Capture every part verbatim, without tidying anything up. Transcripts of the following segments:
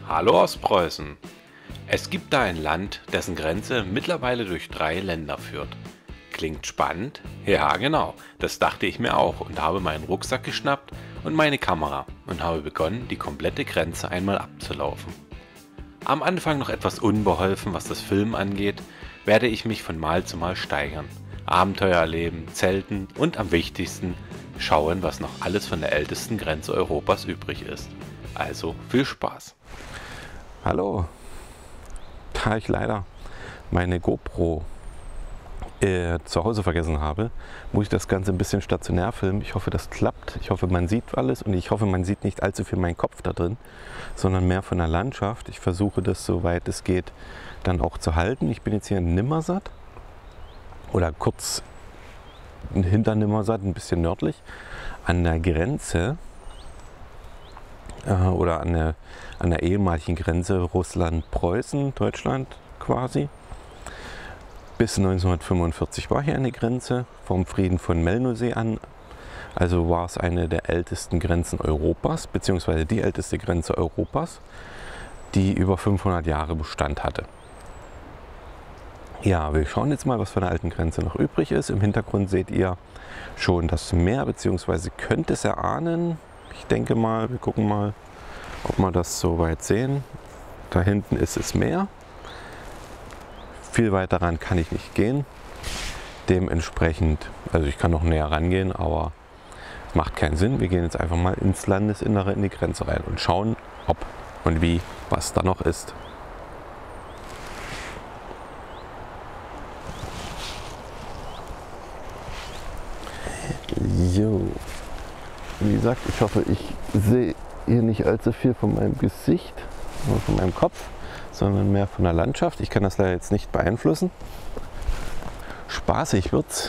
Hallo Ostpreußen! Es gibt da ein Land, dessen Grenze mittlerweile durch drei Länder führt. Klingt spannend? Ja, genau, das dachte ich mir auch und habe meinen Rucksack geschnappt und meine Kamera und habe begonnen, die komplette Grenze einmal abzulaufen. Am Anfang noch etwas unbeholfen, was das Filmen angeht, werde ich mich von Mal zu Mal steigern, Abenteuer erleben, zelten und am wichtigsten schauen, was noch alles von der ältesten Grenze Europas übrig ist. Also viel Spaß! Hallo, da ich leider meine GoPro äh, zu Hause vergessen habe, muss ich das Ganze ein bisschen stationär filmen. Ich hoffe, das klappt. Ich hoffe, man sieht alles und ich hoffe, man sieht nicht allzu viel meinen Kopf da drin, sondern mehr von der Landschaft. Ich versuche das, soweit es geht, dann auch zu halten. Ich bin jetzt hier in Nimmersatt oder kurz hinter Nimmersatt, ein bisschen nördlich, an der Grenze oder an der, an der ehemaligen Grenze Russland-Preußen, Deutschland quasi. Bis neunzehnhundertfünfundvierzig war hier eine Grenze vom Frieden von Melnosee an. Also war es eine der ältesten Grenzen Europas, beziehungsweise die älteste Grenze Europas, die über fünfhundert Jahre Bestand hatte. Ja, wir schauen jetzt mal, was von der alten Grenze noch übrig ist. Im Hintergrund seht ihr schon das Meer, beziehungsweise könnt es erahnen. Ich denke mal, wir gucken mal, ob wir das so weit sehen. Da hinten ist das Meer. Viel weiter ran kann ich nicht gehen. Dementsprechend, also ich kann noch näher rangehen, aber es macht keinen Sinn. Wir gehen jetzt einfach mal ins Landesinnere, in die Grenze rein und schauen, ob und wie, was da noch ist. Jo. Wie gesagt, ich hoffe, ich sehe hier nicht allzu viel von meinem Gesicht oder von meinem Kopf, sondern mehr von der Landschaft. Ich kann das leider jetzt nicht beeinflussen. Spaßig wird's.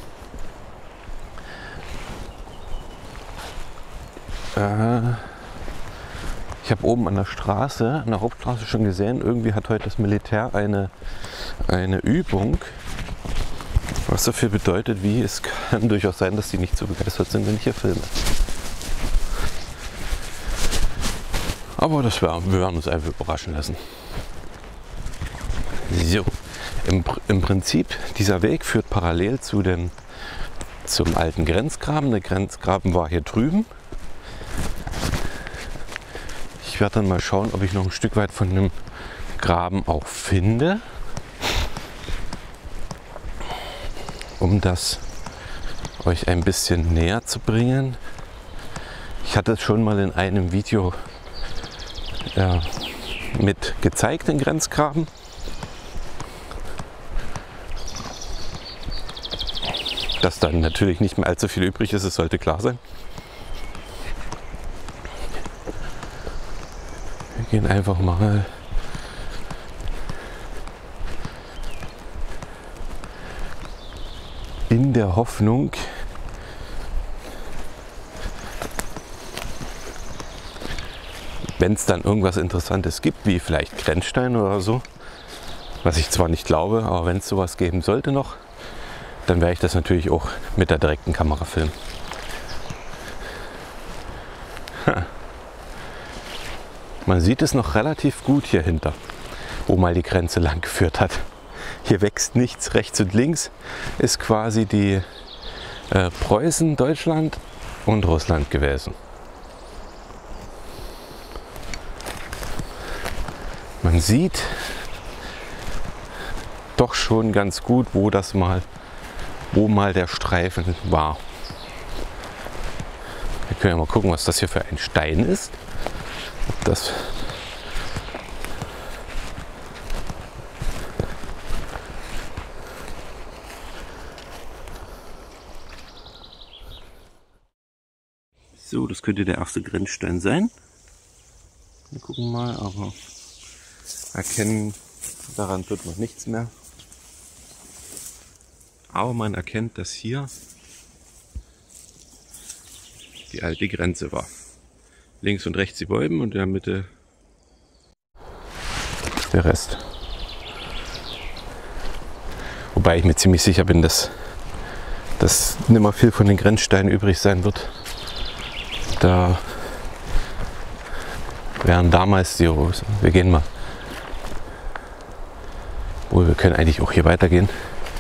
Äh, ich habe oben an der Straße, an der Hauptstraße schon gesehen, irgendwie hat heute das Militär eine, eine Übung. Was so viel bedeutet, wie es kann durchaus sein, dass die nicht so begeistert sind, wenn ich hier filme. Aber das werden, wir werden uns einfach überraschen lassen. So, im, im Prinzip, dieser Weg führt parallel zu dem, zum alten Grenzgraben. Der Grenzgraben war hier drüben. Ich werde dann mal schauen, ob ich noch ein Stück weit von dem Graben auch finde, um das euch ein bisschen näher zu bringen. Ich hatte es schon mal in einem Video ja, mit gezeigt, den Grenzgraben. Dass dann natürlich nicht mehr allzu viel übrig ist, es sollte klar sein. Wir gehen einfach mal in der Hoffnung, wenn es dann irgendwas Interessantes gibt, wie vielleicht Grenzsteine oder so, was ich zwar nicht glaube, aber wenn es sowas geben sollte noch, dann werde ich das natürlich auch mit der direkten Kamera filmen. Ha. Man sieht es noch relativ gut hier hinter, wo mal die Grenze lang geführt hat. Hier wächst nichts, rechts und links ist quasi die äh, Preußen, Deutschland und Russland gewesen. Man sieht doch schon ganz gut, wo das mal, wo mal der Streifen war. Wir können ja mal gucken, was das hier für ein Stein ist. Ob das So, das könnte der erste Grenzstein sein. Wir gucken mal, aber erkennen daran tut man nichts mehr. Aber man erkennt, dass hier die alte Grenze war. Links und rechts die Bäume und in der Mitte der Rest. Wobei ich mir ziemlich sicher bin, dass, dass nicht mehr viel von den Grenzsteinen übrig sein wird. Da wären damals die Rosen. Wir gehen mal. Obwohl, wir können eigentlich auch hier weitergehen.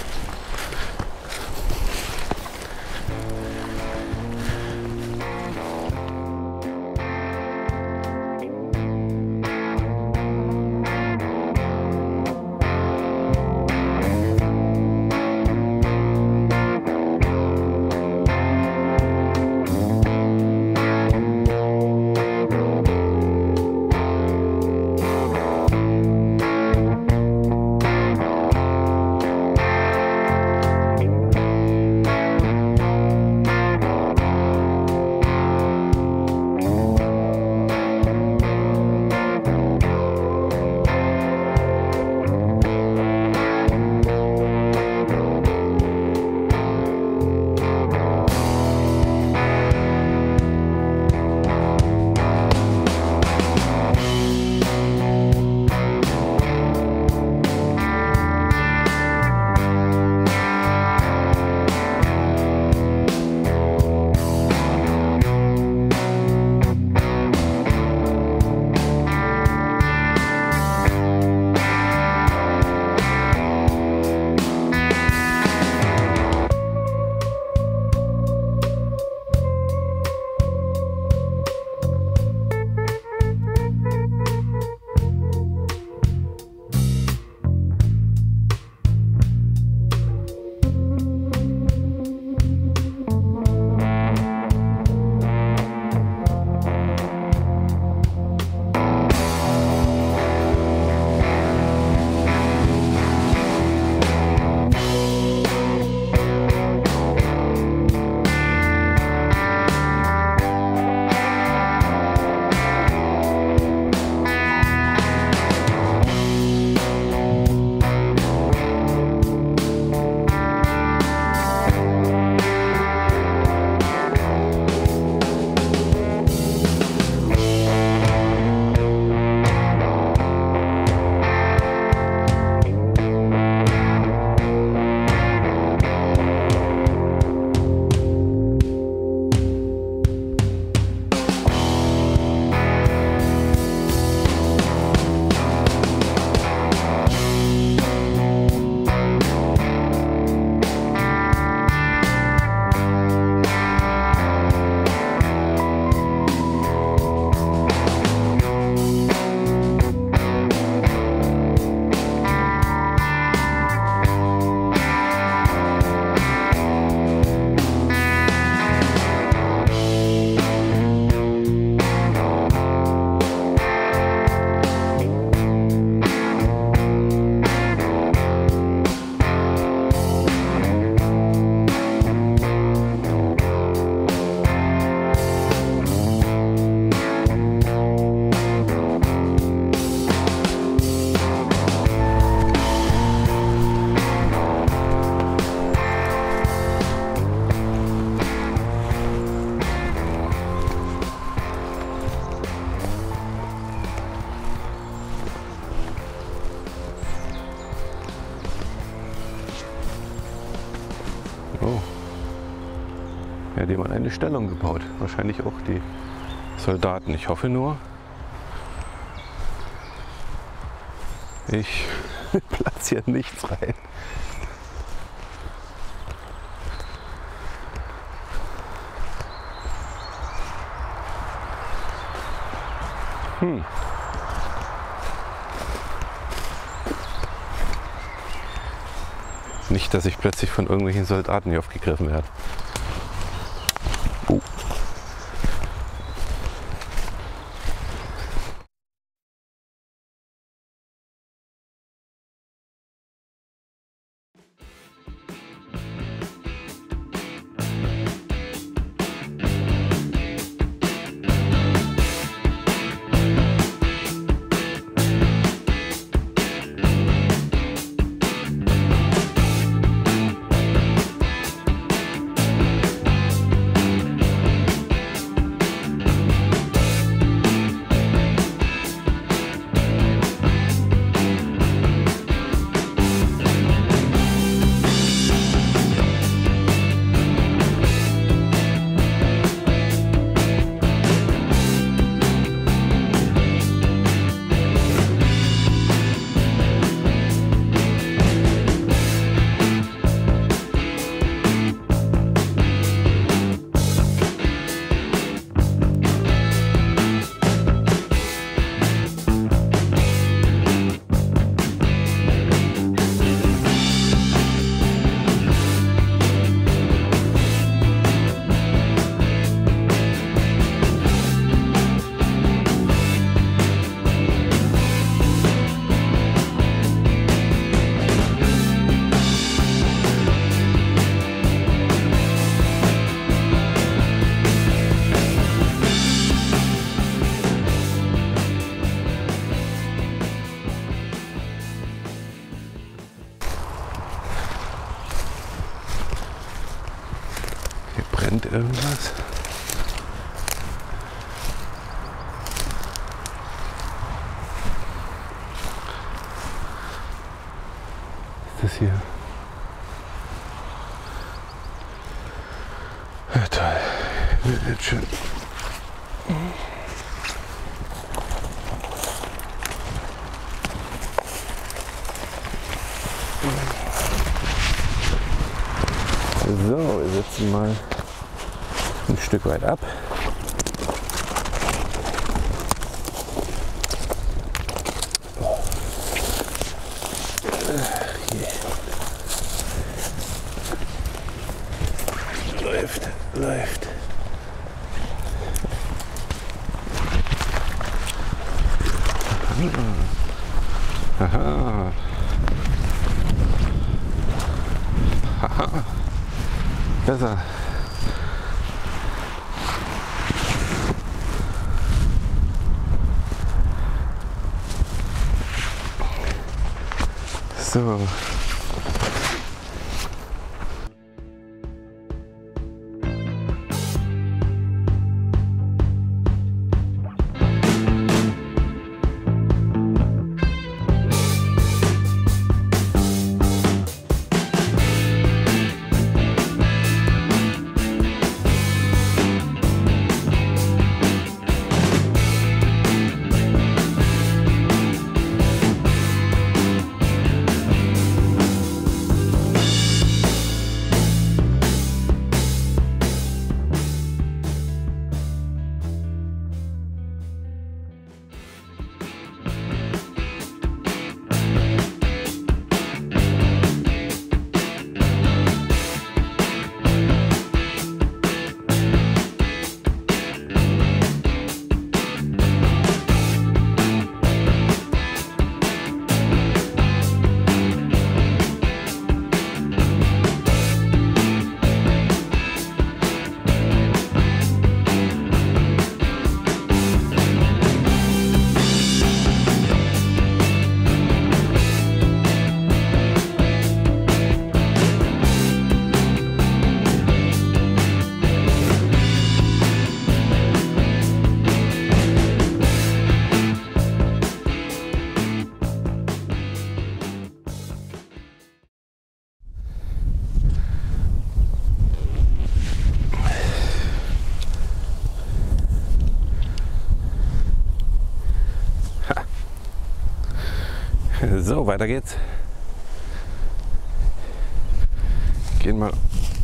Oh. Ja, die haben eine Stellung gebaut. Wahrscheinlich auch die Soldaten. Ich hoffe nur, ich platziere nichts rein. Hm. Nicht, dass ich plötzlich von irgendwelchen Soldaten hier aufgegriffen werde. Uh. hier. Ja, toll. Wird schön. So, wir setzen mal ein Stück weit ab. Läuft, läuft. Haha. Haha. Besser. So. So, weiter geht's. Gehen mal.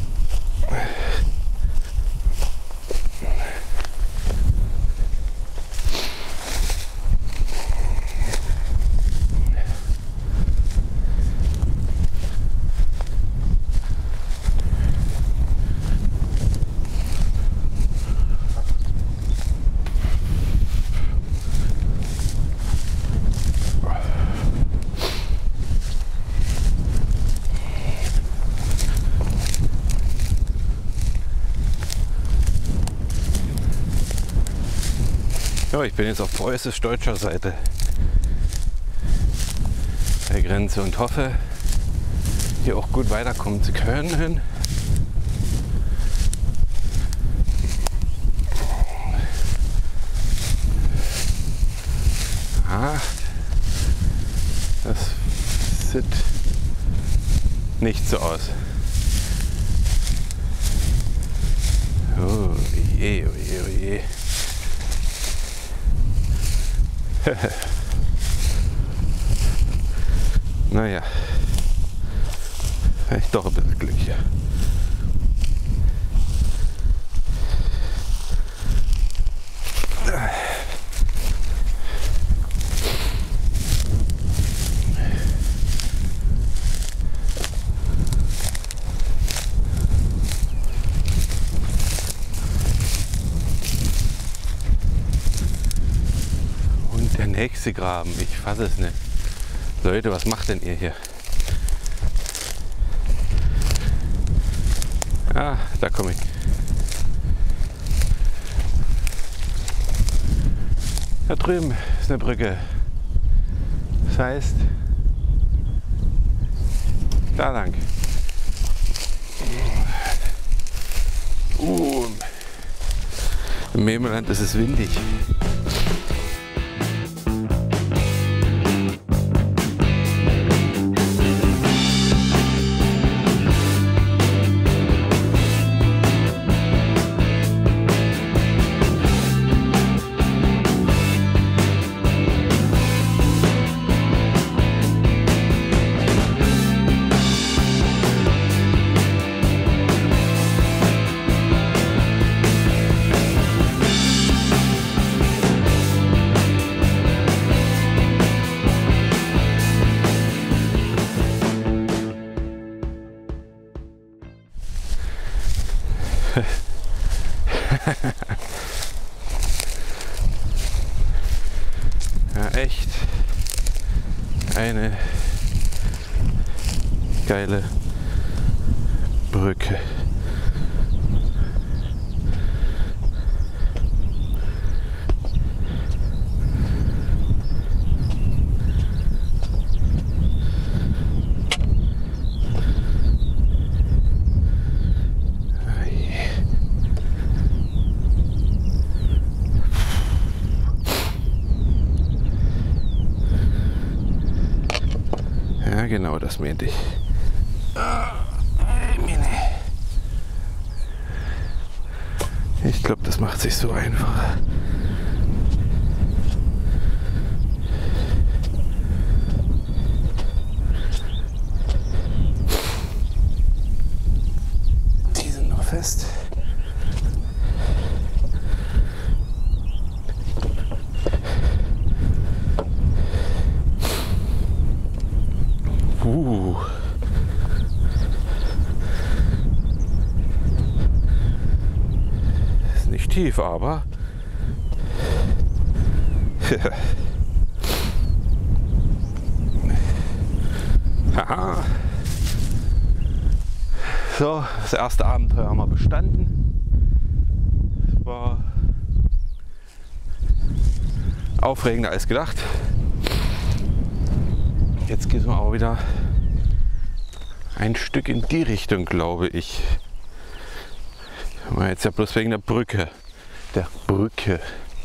Ja, ich bin jetzt auf preußisch-deutscher Seite der Grenze und hoffe, hier auch gut weiterkommen zu können. Ah, das sieht nicht so aus. Oh je, oh je, oh je. Naja, vielleicht doch ein bisschen Glück hier. Der nächste Graben, ich fasse es nicht. Leute, was macht denn ihr hier? Ah, da komme ich. Da drüben ist eine Brücke. Das heißt, da lang. Uh, im Memeland ist es windig. Ja, echt eine geile Brücke. Ja, genau, das meinte ich. Ich glaube, das macht sich so einfach. Die sind noch fest. Uh. Ist nicht tief, aber haha. So, das erste Abenteuer haben wir bestanden. Es war aufregender als gedacht. Jetzt geht es mal auch wieder ein Stück in die Richtung, glaube ich. Aber jetzt ja bloß wegen der Brücke. Der Brücke.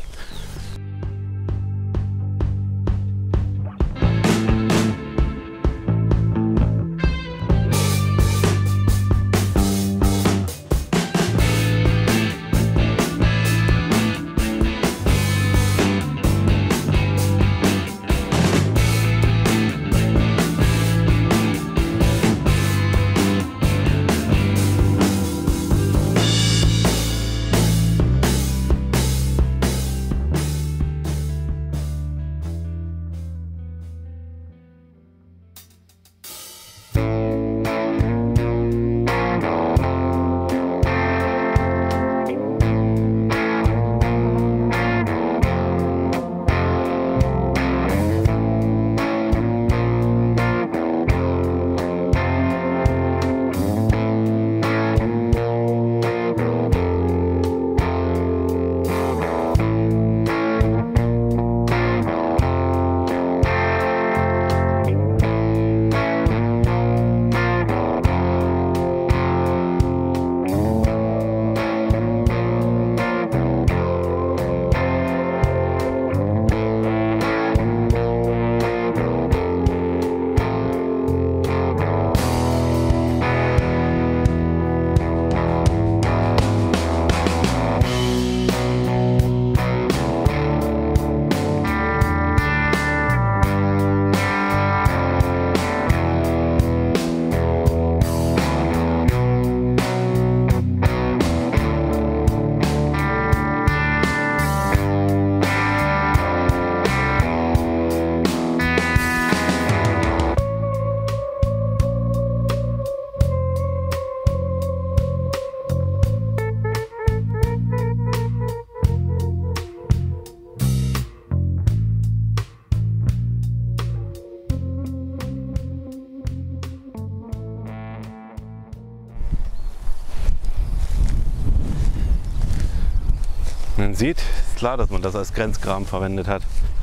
Man sieht, ist klar, dass man das als Grenzgraben verwendet hat.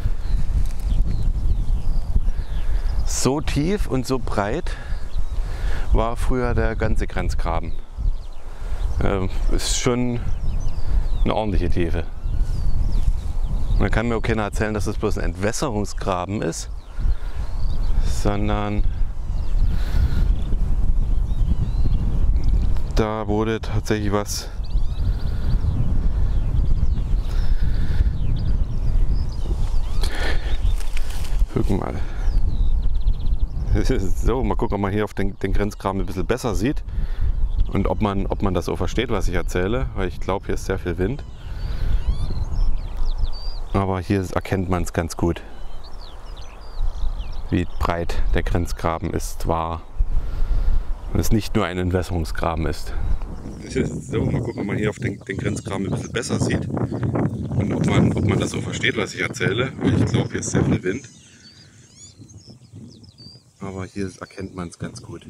So tief und so breit war früher der ganze Grenzgraben. Ähm, ist schon eine ordentliche Tiefe. Man kann mir auch keiner erzählen, dass das bloß ein Entwässerungsgraben ist, sondern da wurde tatsächlich was gucken mal. So, mal gucken, ob man hier auf den, den Grenzgraben ein bisschen besser sieht und ob man, ob man das so versteht, was ich erzähle, weil ich glaube, hier ist sehr viel Wind. Aber hier erkennt man es ganz gut, wie breit der Grenzgraben ist, war. Und es nicht nur ein Entwässerungsgraben ist. So, mal gucken, ob man hier auf den, den Grenzgraben ein bisschen besser sieht. Und ob man, ob man das so versteht, was ich erzähle. Weil ich glaube, hier ist sehr viel Wind. Aber hier erkennt man es ganz gut.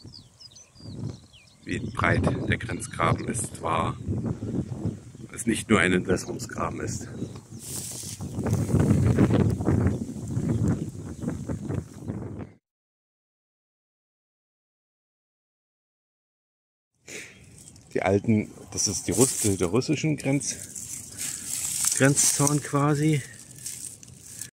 Wie breit der Grenzgraben ist, war es nicht nur ein Entwässerungsgraben ist. Die alten, das ist die Russ der russischen Grenz, Grenzzaun quasi.